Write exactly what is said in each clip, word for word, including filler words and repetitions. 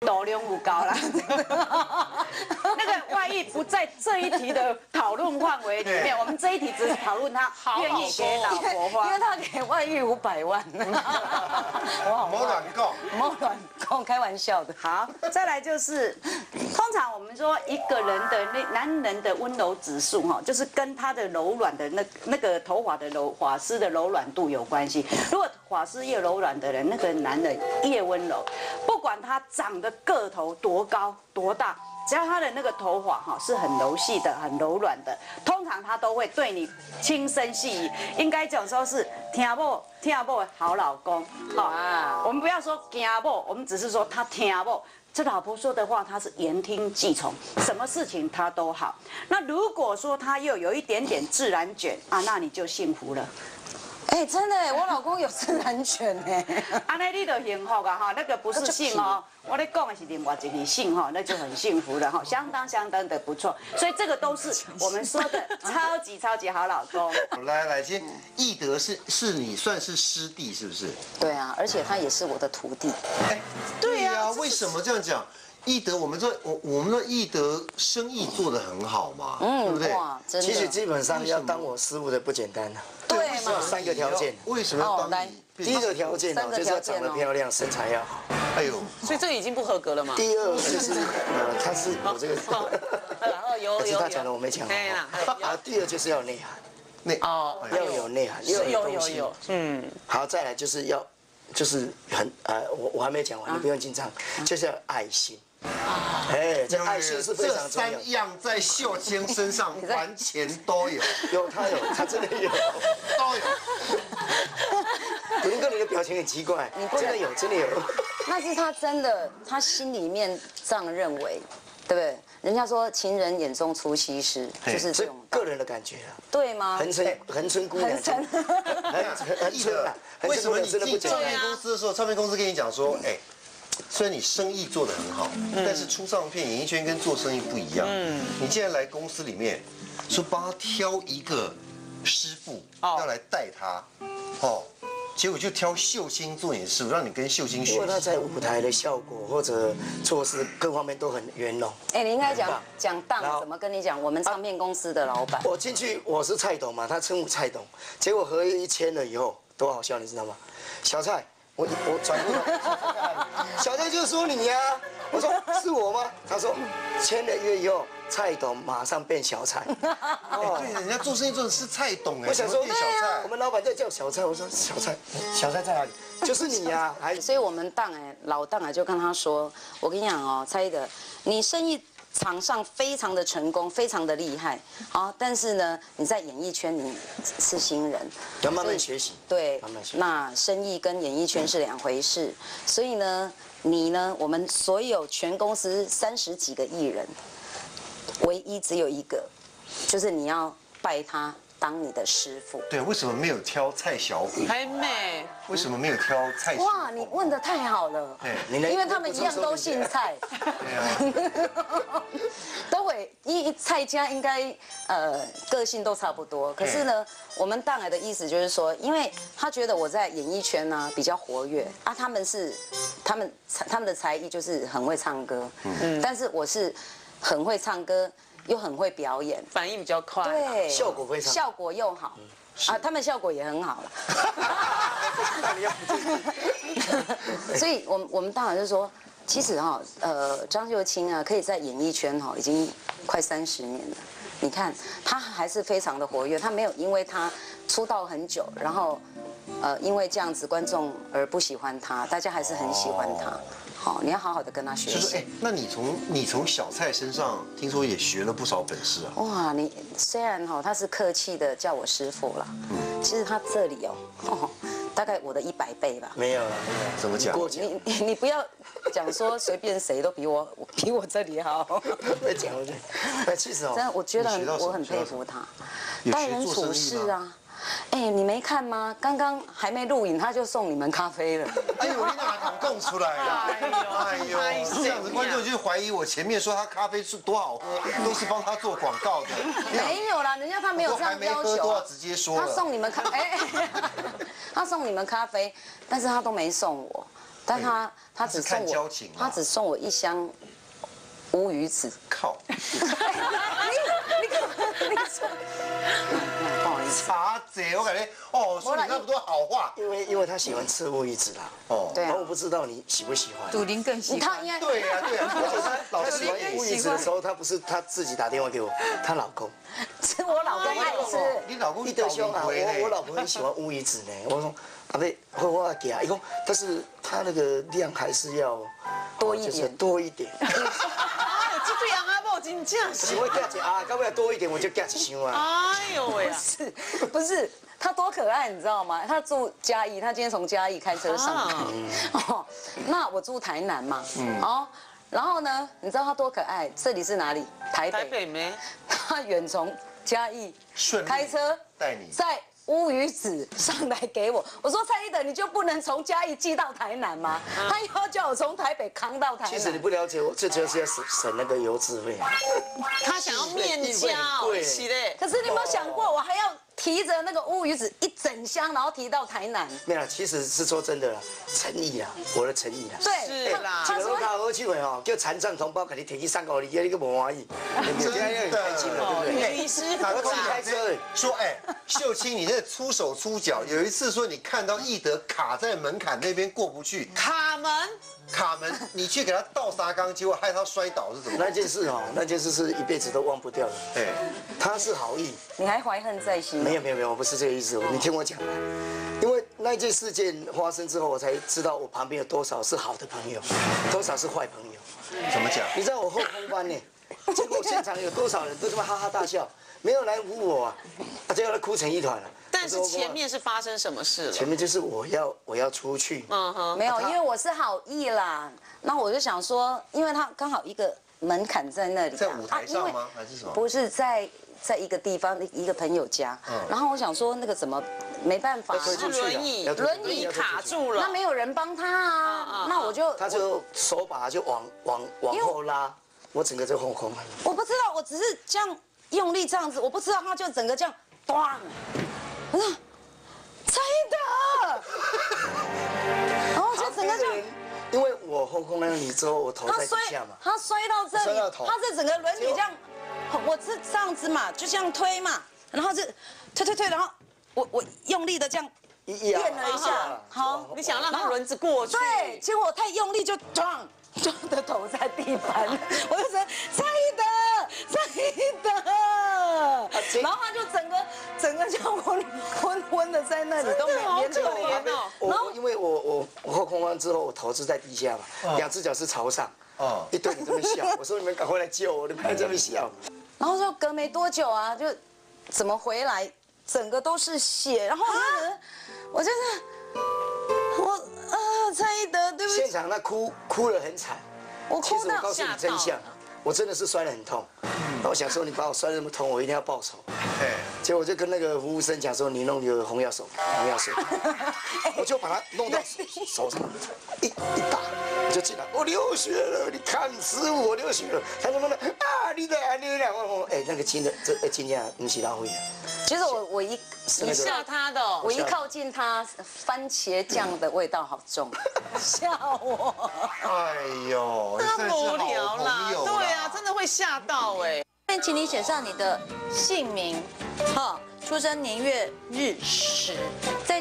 斗量有够啦。那个外遇不在这一题的讨论范围里面，我们这一题只是讨论他愿意给老婆花， 因为他给外遇五百万。 莫乱讲， 莫乱讲，开玩笑的。 好，再来就是，通常我们说一个人的那男人的温柔指数哈，就是跟他的柔软的那那个头发的柔发丝的柔软度有关系。如果发丝越柔软的人，那个男人越温柔，不管他长得个头多高多大。只要他的那个头发哈是很柔细的、很柔软的，通常他都会对你轻声细语。应该讲说是听某听某的好老公。好，我们不要说惊某，我们只是说他听某。这老婆说的话，他是言听计从，什么事情他都好。那如果说他又有一点点自然卷啊，那你就幸福了。 哎，真的，我老公有自然卷哎， 安尼你就幸福啊哈，那个不是性哦，我在讲的是另外一个性哈，那就很幸福了哈，相当相当的不错，所以这个都是我们说的超级超级好老公。 来来，先义德是是你算是师弟是不是？ 对啊，而且他也是我的徒弟。 哎，对呀，为什么这样讲？义德，我们这我我们的义德生意做得很好嘛，嗯，对不对？ 哇，真的。 其实基本上要当我师傅的不简单啊。 对嘛， 三个条件。 为什么要当你？ 第一个条件哦，就是要长得漂亮，身材要好。 哎呦， 所以这个已经不合格了嘛。 第二就是呃，他是有这个， 然后有有可是他讲的我没讲。 对啦。 啊，第二就是要内涵， 内哦要有内涵， 有有有有，嗯。 好，再来就是要，就是很呃，我我还没讲完，你不用紧张，就是要爱心。哎，这爱心是非常重要。 这三样在秀清身上完全都有， 有他有，他真的有， 都有。 文哥，你的表情很奇怪，你真的有，真的有。 那是他真的，他心里面这样认为，对不对？人家说情人眼中出西施，就是这种个人的感觉啊， 对吗？ 恒春恒春姑娘， 恒春， 恒春啊， 为什么你进唱片公司的时候，唱片公司跟你讲说，哎？虽然你生意做得很好，但是出唱片、演艺圈跟做生意不一样。嗯，你既然来公司里面，说帮他挑一个师傅，要来带他，哦，结果就挑秀清做你的师傅，让你跟秀清学习。 因为他在舞台的效果或者做事各方面都很圆融。 哎，你应该讲讲当怎么跟你讲？我们唱片公司的老板， 我进去我是蔡董嘛，他称我蔡董，结果合约一签了以后，多好笑，你知道吗？小蔡。我我转过头，小蔡就说你呀，我说是我吗？他说签了约以后，蔡董马上变小蔡。 哦，对，人家做生意做的是蔡董哎， 我想说变小蔡， 我们老板在叫小蔡，我说小蔡，小蔡在哪里？就是你呀，还所以我们档哎老档哎就跟他说，我跟你讲哦，蔡的，你生意。场上非常的成功，非常的厉害啊！但是呢，你在演艺圈你是新人， 要慢慢学习。 对， 慢慢学习。 那生意跟演艺圈是两回事，所以呢，你呢，我们所有全公司三十几个艺人，唯一只有一个，就是你要拜他当你的师傅。 对，为什么没有挑蔡小虎？ 还美。 为什么没有挑蔡？ 哇，你问得太好了。 对， 因为他们一样都姓蔡。 对啊。 都会，一蔡家应该呃个性都差不多。可是呢，我们档来的意思就是说，因为他觉得我在演艺圈呢比较活跃啊，他们是他们他们的才艺就是很会唱歌，嗯，但是我是很会唱歌又很会表演， 反应比较快， 对， 效果非常， 效果又好。啊，他们效果也很好了。所以，我我们当然就说，其实哈，呃，张秀清啊，可以在演艺圈哈已经快三十年了。你看，他还是非常的活跃，他没有因为他出道很久，然后呃，因为这样子观众而不喜欢他，大家还是很喜欢他。好，你要好好的跟他学习。 就是哎，那你从你从小蔡身上听说也学了不少本事啊。 哇，你虽然哈他是客气的叫我师傅啦，嗯，其实他这里哦，哦大概我的一百倍吧。 没有了， 怎么讲？ 你你你不要讲说随便谁都比我比我这里好。 别讲了，哎，其实哦， 真的我觉得很我很佩服他，待人处事啊。哎，你没看吗？刚刚还没录影，他就送你们咖啡了。 哎呦，你哪敢供出来呀？哎呦，哎呦，这样子观众就怀疑我前面说他咖啡是多好喝，都是帮他做广告的。 没有啦，人家他没有这样要求。 都要直接说他送你们咖，哎，他送你们咖啡，但是他都没送我。 但他他只送看交我情啊他只送我一箱乌鱼子。 靠， 你你干嘛？你说，不好意思。 茶贼，我感觉哦，说你那么多好话， 因为因为他喜欢吃乌鱼子啦。 哦， 对啊然后我不知道你喜不喜欢。 杜林更喜欢。 你看，因为对呀对呀，而且他老他喜欢喜欢乌鱼子的时候，他不是他自己打电话给我，她老公。 是我老公爱吃。 你老公一德兄啊， 倒霉我我老婆很喜欢乌鱼子呢。我说阿贝，会我给啊，一共，但是他那个量还是要多一点就是多一点。 啊，这样啊，不真正喜欢加一啊，到尾多一点我就加一箱啊。 哎呦喂啊！ 是，不是他多可爱，你知道吗？他住嘉义，他今天从嘉义开车上来。哦，那我住台南嘛，哦，然后呢，你知道他多可爱？这里是哪里？台台北。 北没？ 他远从嘉义顺利开车带你在乌鱼子上来给我。我说蔡依德，你就不能从嘉义寄到台南吗？他又要叫我从台北扛到台南。 其实你不了解我，这就是要省省那个邮资费。 他想要面交，是的。 可是你有没有想过，我还要提着那个乌鱼子一整箱，然后提到台南？ 没有啦，其实是说真的啦，诚意啦，我的诚意啦。 对， 是啦他说这个卡好去的吼，叫残障同胞给你提去三个，你你个不满意，你这样很开心了，对不对？ 律师他我自己开车。 说，哎，秀清，你那粗手粗脚。有一次说你看到义德卡在门槛那边过不去， 卡门。 卡门，你去给他倒沙缸，结果害他摔倒是怎么？ 那件事哦，那件事是一辈子都忘不掉的。 哎， 他是好意， 你还怀恨在心？ 没有没有没有，我不是这个意思，你听我讲。因为那件事件发生之后，我才知道我旁边有多少是好的朋友，多少是坏朋友。 怎么讲？ 你知道我后空翻呢，结果现场有多少人都这么哈哈大笑，没有人扶我啊，啊，结果他哭成一团了。 但是前面是发生什么事了？ 前面就是我要我要出去， 嗯哼， 没有，因为我是好意啦。那我就想说，因为他刚好一个门槛在那里啊， 在舞台上啊因为吗？还是什么？ 不是在在一个地方一个朋友家，然后我想说那个怎么没办法， 推出去啊轮椅要推出去轮椅要推出去卡住了那。没有人帮他啊，那我就他就手把就往往往后拉，我整个就后空了。 我不知道，我只是这样用力这样子，我不知道他就整个这样，咣，我说蔡依德，然后就整个这样。 因为我后空那里之后，我头在底他摔下嘛， 他摔到这里摔到，头他这整个轮椅这样，我是这样子嘛，就这样推嘛，然后就推推推，然后我我用力的这样一压垫了一下，好， 你想让他轮子过去？ 对，结果我太用力就撞，撞的头在地板，我就说蔡依德，蔡依德，然后他就整个整个这样昏昏昏的在那里都没好可连头怜哦。 我因为我我我后空翻之后，我头是在地下嘛，两只脚是朝上， 哦， 一堆人这么笑，我说你们赶快来救我，你们还这么笑。 然后就隔没多久啊，就怎么回来，整个都是血，然后我我就是我啊，蔡依德，对不起， 现场他哭哭得很惨， 我哭到其实我告诉你真相，我真的是摔得很痛。那我想说，你把我摔得那么痛，我一定要报仇。 哎， 结果我就跟那个服务生讲说，你弄个红药水，红药水，我就把它弄到手上，一一打，我就进来，我流血了，你看师傅我流血了，他说呢啊，你的你的，我我哎那个金的这呃今天不是浪费的， 其实我我一你吓他的哦， 我一靠近他，番茄酱的味道好重，吓我。 哎呦， 太无聊啦， 了对啊，真的会吓到哎。 那请你写上你的姓名，哈，出生年月日时，在。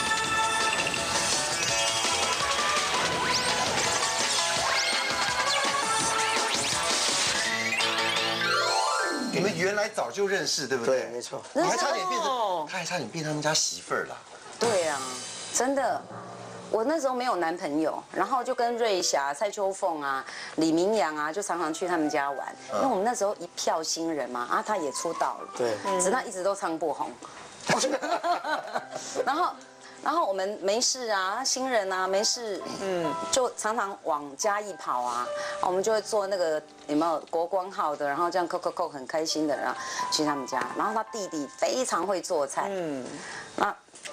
你们原来早就认识，对不对？ 对，没错。 你还差点变哦成，他还差点变他们家媳妇儿了。 对啊，真的。我那时候没有男朋友，然后就跟瑞霞、蔡秋凤啊、李明阳啊，就常常去他们家玩，因为我们那时候一票新人嘛，啊，他也出道了， 对， 只是他一直都唱不红。然后，然后我们没事啊，新人啊，没事，嗯，就常常往嘉义跑啊，我们就会坐那个有没有国光号的，然后这样扣扣扣很开心的，然后去他们家。然后他弟弟非常会做菜，嗯，那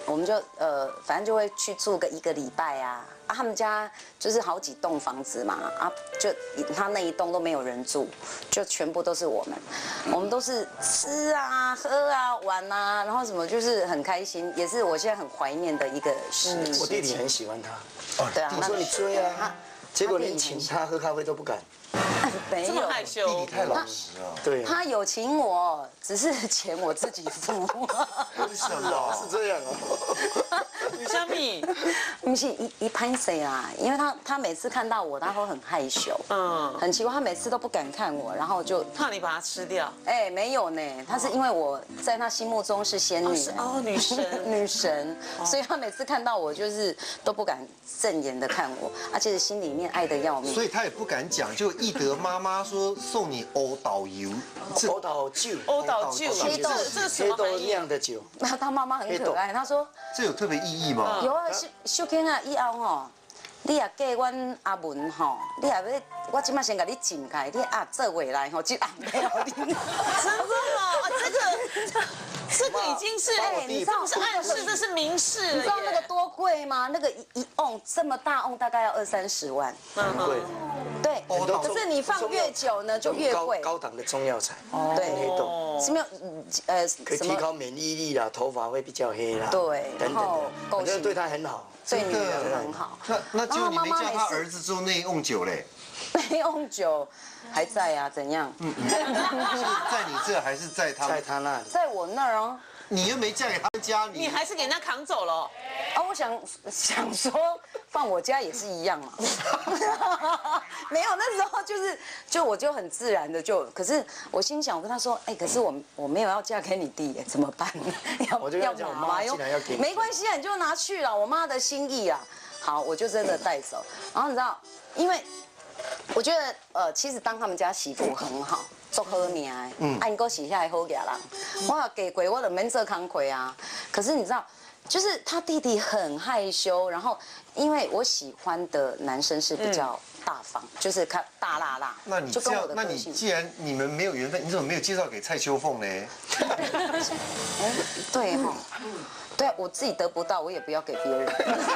我们就呃，反正就会去住个一个礼拜啊。啊，他们家就是好几栋房子嘛，啊，就他那一栋都没有人住，就全部都是我们，我们都是吃啊、喝啊、玩啊，然后什么就是很开心，也是我现在很怀念的一个事情。 我弟弟很喜欢他， 对啊， 我说你追啊，结果连请他喝咖啡都不敢。 没有， 这么害羞， 弟弟太老实了。 对， 他有请我，只是钱我自己付。 为什么？ 是这样哦。 女生蜜， 不是一一拍谁啊？因为他他每次看到我，他会很害羞，嗯，很奇怪，他每次都不敢看我，然后就怕你把它吃掉。 哎没有呢，他是因为我在他心目中是仙女哦，女神， 女神，所以他每次看到我就是都不敢正眼的看我，而且心里面爱得要命， 所以他也不敢讲。就易德妈妈说送你欧导游， 欧岛酒， 欧岛酒， 黑豆这这什黑豆么含义？ 酿的酒， 那他妈妈很可爱，他说这有特别意义吗？ 有啊，秀秀卿啊，以后吼，你也嫁阮阿文吼，你也要我即马先甲你浸开，你啊做回来吼，即暗要你。 真的哦，啊这个这个已经是哎你知道不是暗示，这是明示了耶。 你知道那个多贵吗？那个一一瓮这么大瓮大概要二三十万。 很贵。 对， 哦可是你放越久呢就越贵。 高高档的中药材， 对， 黑豆是没有呃可以提高免疫力啦，头发会比较黑啦， 对等等然后的， 够性我觉得对他很好。 对女人很好。 那那结果你没叫他然后妈妈每次儿子做那一瓮酒嘞？ 那瓮酒还在啊？怎样？ 是在你这还是在他在们？ 他那里， 在我那儿哦。 你又没嫁给他们家， 你你还是给人家扛走了。 啊，我想想说放我家也是一样嘛。没有，那时候就是就我就很自然的就，可是我心想，我跟他说，哎，可是我我没有要嫁给你弟耶，怎么办？要我就跟他讲，我妈既然要给你， 没关系啊，你就拿去了，我妈的心意啊。好，我就真的带走。然后你知道，因为我觉得呃，其实当他们家媳妇很好。做好命的，嗯，啊，因哥是遐好家人，我给过我就免做工课啊。可是你知道，就是他弟弟很害羞，然后因为我喜欢的男生是比较大方，就是看大辣辣。 那你就跟我的， 这样那你个性。 既然你们没有缘分，你怎么没有介绍给蔡秋凤呢？ 哎，对哈，对我自己得不到，我也不要给别人。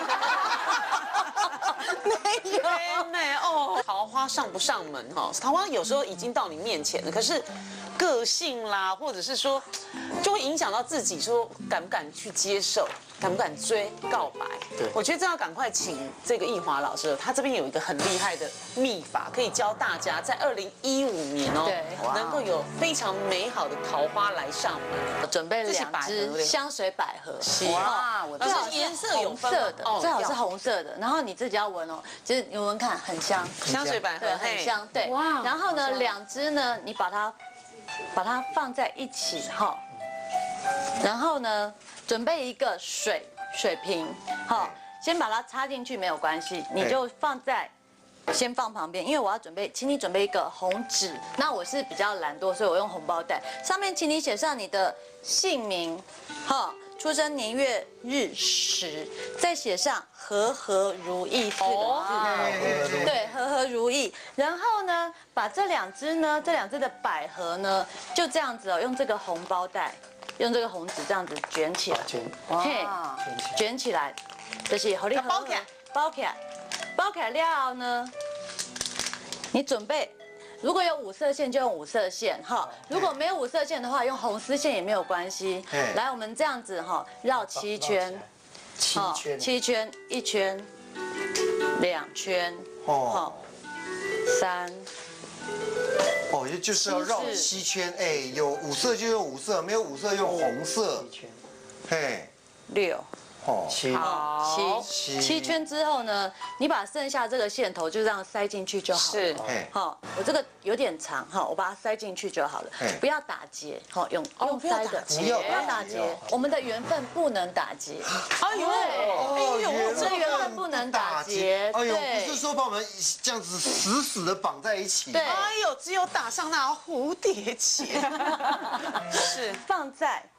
没有。 真的哦，桃花上不上门哈？桃花有时候已经到你面前了，可是个性啦，或者是说，就会影响到自己，说敢不敢去接受，敢不敢追告白。 对， 我觉得这要赶快请这个易华老师，他这边有一个很厉害的秘法，可以教大家在二零一五年哦， 对能够有非常美好的桃花来上门。 我准备这是百两支合嘞香水百合， 哇，我而的且颜色有红分吗色的， 哦最好是红色的。然后你自己要闻哦，其实你闻闻看，很香， 香水百合， 对，很嘿。 香，对。 哇然后呢， 好香两支呢，你把它把它放在一起哈，然后呢，准备一个水水瓶，哈，先把它插进去没有关系，你就放在。先放旁边，因为我要准备，请你准备一个红纸。那我是比较懒惰，所以我用红包袋。上面请你写上你的姓名，哈，出生年月日时，再写上和和如意四个字。对，和和如意。然后呢，把这两只呢，这两只的百合呢，就这样子哦，用这个红包袋，用这个红纸这样子卷起来。 卷嘿，卷起来，就是好你包起来， 包起来，包起来了后呢，你准备。如果有五色线就用五色线哈，如果没有五色线的话，用红丝线也没有关系。来，我们这样子哈，绕七圈， 七圈， 七圈，一圈，两圈， 哦， 三， 哦，就就是要绕七七圈，哎，有五色就用五色，没有五色用红色， 七圈， 嘿， 六。 哦， 七， 好， 七七七圈之后呢，你把剩下这个线头就这样塞进去就好了。 是， 嘿， 好，我这个有点长，哈，我把它塞进去就好了嘿， 不要打结，好，用用不要塞的， 打结不要不要打结，我们的缘分不能打结， 哎呦，哎呦， 我这缘分不能打结， 哎呦， 对不是说把我们这样子死死的绑在一起， 对哎呦，只有打上那蝴蝶结，是放在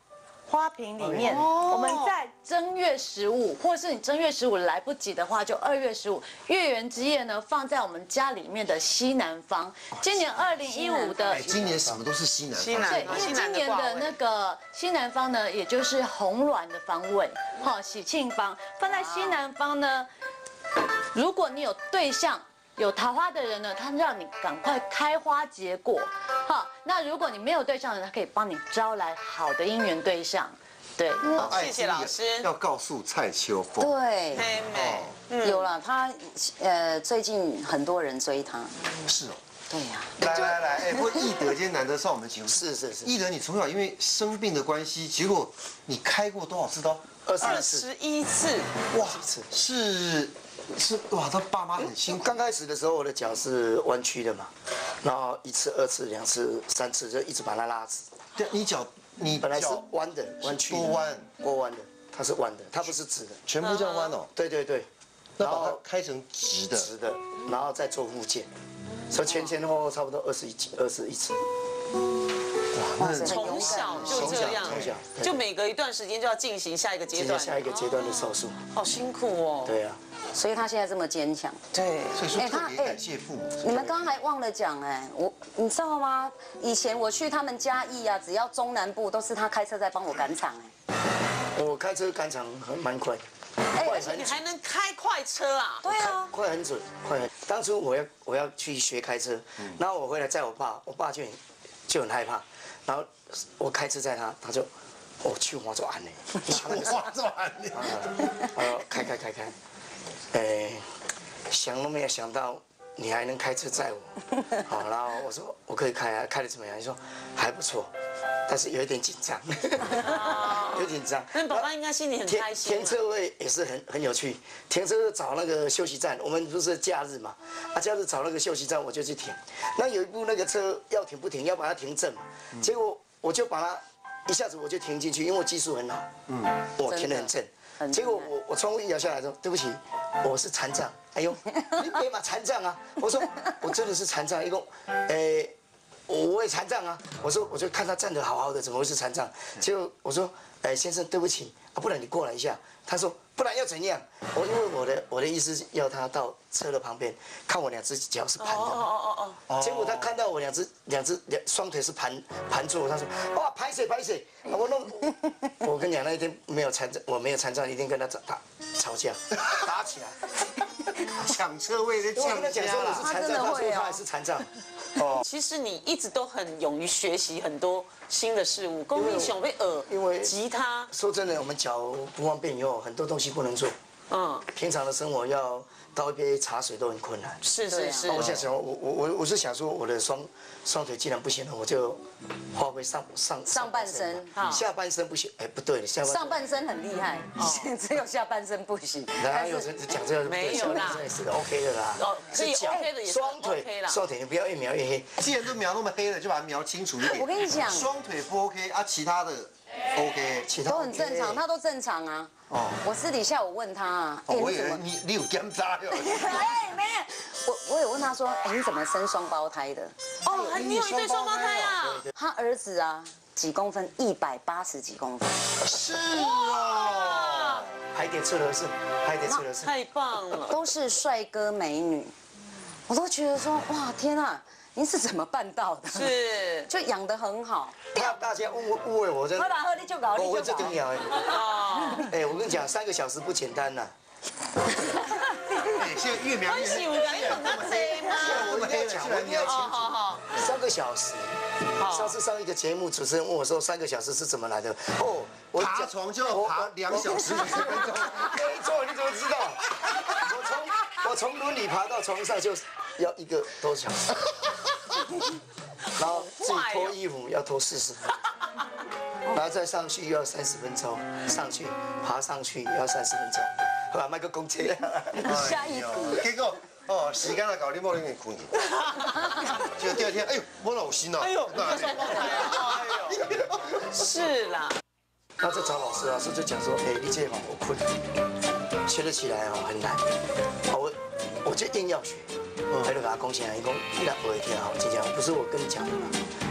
花瓶里面，我们在正月十五，或是你正月十五来不及的话，就二月十五，月圆之夜呢，放在我们家里面的西南方。今年二零一五的哎，，今年什么都是西南方。 西南对，因为今年的那个西南方呢，也就是红鸾的方位，哈，喜庆方，放在西南方呢，如果你有对象。有桃花的人呢，他让你赶快开花结果，好。那如果你没有对象的，他可以帮你招来好的姻缘对象，对。 爱谢谢老师要告诉蔡秋凤。 对， 妹妹， 有了他，呃，最近很多人追他。 是哦。 对呀。 来来来，哎，不过易德今天难得上我们节目。 是是是， 易德，你从小因为生病的关系，结果你开过多少次刀？ 二二十次， 十一次， 哇，是是哇，他爸妈很辛苦。 刚开始的时候我的脚是弯曲的嘛，然后一次、二次、两次、三次就一直把它拉直。 对，你脚你本来是脚弯的，弯曲的多弯， 多弯的，它是弯的，它不是直的。 全部这样弯哦。 对对对， 那把它开成直的。 直的，然后再做复健，所以前前后后差不多二十一二十一次。 哇，那从小就这样从小， 就每隔一段时间就要进行下一个阶接段， 下一个阶段的手术。 好辛苦哦。 对啊， 所以他现在这么坚强。 对， 所以说哎他特别感谢父母。 你们刚刚还忘了讲哎，我你知道吗？以前我去他们嘉义啊，只要中南部都是他开车在帮我赶场哎。 我开车赶场很蛮快， 哎， 快而且你还能开快车啊？ 对啊， 快很准，快很。当初我要我要去学开车，然后我回来载我爸，我爸就很就很害怕，然后我开车载他，他就哦去我做安呢， 哇，这么暗恋。 呃开开开开，哎，想都没有想到你还能开车载我，好，然后我说我可以开啊，开的怎么样？你说还不错，但是有一点紧张，有点紧张。 那爸爸应该心里很停开心啊。 停车位也是很很有趣，停车找那个休息站，我们不是假日嘛，啊假日找那个休息站我就去停，那有一部那个车要停不停，要把它停正嘛，结果我就把它一下子我就停进去，因为我技术很好，嗯，我停得很正，结果我我窗户一摇下来说对不起，我是残障，哎呦，你别嘛残障啊，我说我真的是残障，一共，诶。我也残障啊！我说，我就看他站得好好的，怎么会是残障？结果我说，哎，先生，对不起啊，不然你过来一下。他说，不然要怎样？我因为我的我的意思是要他到车的旁边，看我两只脚是盘的。 哦哦哦结果他看到我两只两只两双腿是盘盘住，他说，哇，拍谁拍谁！我弄，我跟你讲，那一天没有残障，我没有残障，一定跟他打吵架，打起来。 抢车位的我跟他抢家讲说我是了。 残障，他说他也是残障。 哦。其实你一直都很勇于学习很多新的事物，公民熊被耳， 因为吉他， 说真的，我们脚不方便以后，很多东西不能做。 嗯， 平常的生活要倒一杯茶水都很困难。 是是是那。我想想，我我我我是想说，我的双双腿既然不行了，我就发挥上上上半身嘛下半身不行，哎，不对，下半上半身很厉害，只有下半身不行。 哪有人讲这个？ 没有啦这是 OK 的啦。 哦可以是脚 OK 的也是双 OK 腿啦双腿你不要越描越黑。 既然都描那么黑了，就把它描清楚一点。 我跟你讲双腿不 OK 啊，其他的 OK。 其他都很正常，他都正常啊。哦，我私底下我问他啊， 哦， 哎， 我以你怎么？ 为你你有检查哟。 哎，没有，我我有问他说，哎，你怎么生双胞胎的？ 哦，还你有一对双胞胎啊？ 他儿子啊，几公分？一百八十几公分。 是哦。 还得吃的是，还得吃的是。 太棒了。 都是帅哥美女，我都觉得说哇天啊，您是怎么办到的？ 是。 就养得很好。 怕大家误误会我，真的。 喝吧喝，你就搞， 我你就搞会这更。鸟哎。 哦。 哎，我跟你讲，三个小时不简单呐。 哎，现在越描越黑。 我是有人很难追吗？ 我们黑了，居然描清好楚。 好好。 三个小时。上次上一个节目，主持人问我说三个小时是怎么来的？哦，我爬床就要爬两小时五十分钟。 没错，你怎么知道？我从我从轮椅爬到床上就要一个多小时，然后自己脱衣服要脱四十分钟，然后再上去又要三十分钟，上去爬上去要三十分钟，好吧，卖个公车。 下一题。 结果哦，时间啊到，你某人给困去。结果第二天，哎呦，我老心哦。 哎呦，双胞胎啊！哎呦。是啦。 然后再找老师，老师就讲说，哎，你这嘛我困，学得起来哦很难，好我我就硬要学，他就给他讲起来，伊讲你若不会听好，就这样，不是我跟你讲的嘛，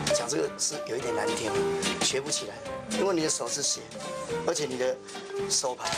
讲这个是有一点难听，学不起来，因为你的手是斜，而且你的手盘。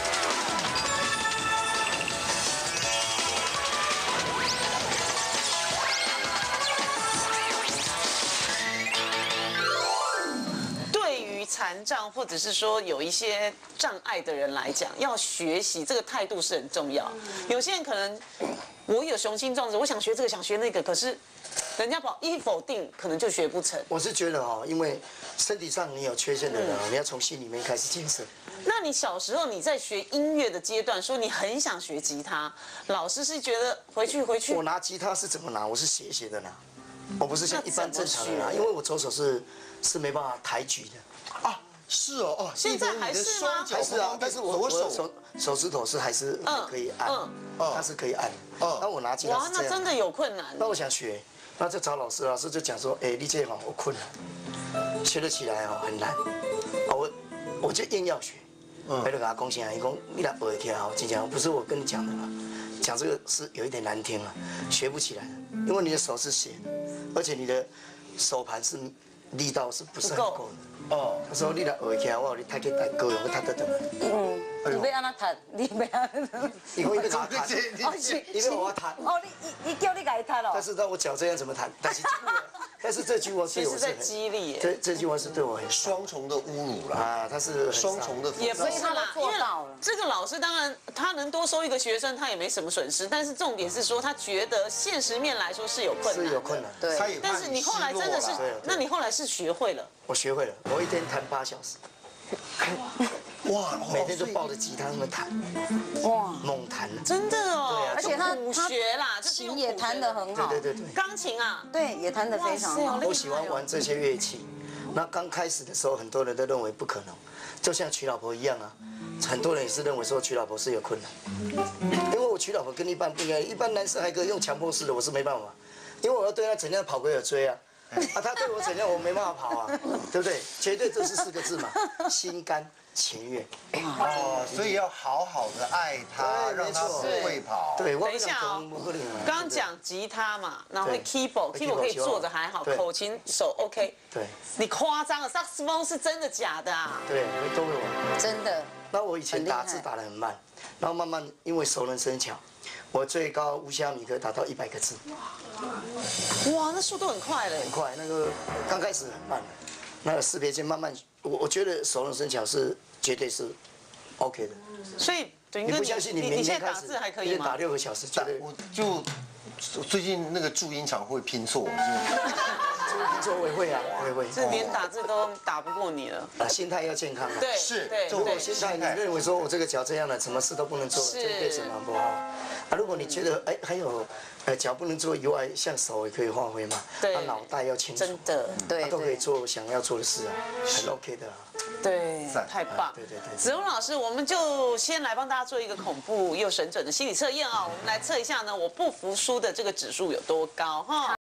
残障或者是说有一些障碍的人来讲，要学习这个态度是很重要。有些人可能我有雄心壮志，我想学这个想学那个，可是人家保一否定，可能就学不成。 我是觉得哦，因为身体上你有缺陷的人，你要从心里面开始建设。 那你小时候你在学音乐的阶段，说你很想学吉他，老师是觉得回去回去。 我拿吉他是怎么拿？我是斜斜的拿，我不是像一般正常的拿，因为我左手是是没办法抬举的。 啊，是哦哦， 现在还是吗？ 还是啊，但是我我手手手指头是还是可以按，它是可以按。那我拿吉他哇， 是这样。 那真的有困难。 那我想学，那就找老师，老师就讲说，哎，你这行我困难，学得起来哦很难。啊，我我就硬要学，我就给他讲啥，伊讲你来学跳哦，真正不是我跟你讲的啦，讲这个是有一点难听啊，学不起来，因为你的手是斜，而且你的手盘是力道是不是很够的。哦，他说你来学起来，我你太去带高用，我踢得到。 嗯，你要安怎弹？你要安怎？ 因为一个弹， 哦是， 因为我要弹。 哦，你你叫你给他弹哦。 但是让我脚这样怎么弹？但是但是这句话对我是在激励。 这这句话是对我很双重的侮辱啦。 啊，他是双重的。 也不是啦， 做到了。 这个老师当然他能多收一个学生，他也没什么损失。但是重点是说，他觉得现实面来说是有困难。 是有困难。 对。 他也但是你后来真的是，那你后来是学会了。 我学会了，我一天弹八小时。哇！每天都抱着吉他那么弹，哇，猛弹。 真的哦。 对啊。 而且他苦学啦， 琴也弹得很好。 对对对对。 钢琴啊。 对，也弹得非常好。 我喜欢玩这些乐器。那刚开始的时候，很多人都认为不可能，就像娶老婆一样啊。很多人也是认为说娶老婆是有困难，因为我娶老婆跟一般不一样，一般男生还可以用强迫式的，我是没办法，因为我要对他怎样跑归而追啊。啊，他对我怎样，我没办法跑啊，对不对？绝对这是四个字嘛，心甘情愿。 哦，所以要好好的爱他，让他不会跑。 对， 等一下哦，刚刚讲吉他嘛，然后 keyboard，keyboard 可以坐着还好，口琴手 OK。 对。 你夸张了，萨克斯风是真的假的啊？ 对，我都会玩。 真的。 那我以前打字打得很慢，然后慢慢因为熟能生巧，我最高无虾米可以达到一百个字。 哇，那速度很快嘞！ 很快，那个刚开始很慢，那个识别键慢慢，我我觉得熟能生巧是绝对是 OK 的。 所以，你不相信你明天开始， 打字还可以吗？ 打六个小时，绝对。 我就最近那个注音常会拼错， 注音拼错我也会啊，我也会。 这连打字都打不过你了。 啊，心态要健康啊。 对， 是。 如果心态你认为说我这个脚这样了，什么事都不能做，这一辈子蛮不好。啊，如果你觉得哎还有。呃，脚不能做以外，像手也可以发挥嘛。 对。 他脑袋要清楚。 真的， 对。 他都可以做想要做的事啊，很 OK 的。 对，太棒。 对对对。 子荣老师，我们就先来帮大家做一个恐怖又神准的心理测验啊，我们来测一下呢，我不服输的这个指数有多高哈。